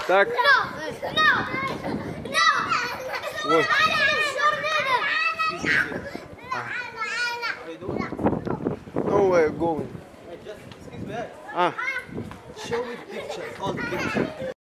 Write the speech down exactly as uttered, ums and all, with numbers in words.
Так. Вот. No way going. Ah. Show me pictures, all the pictures.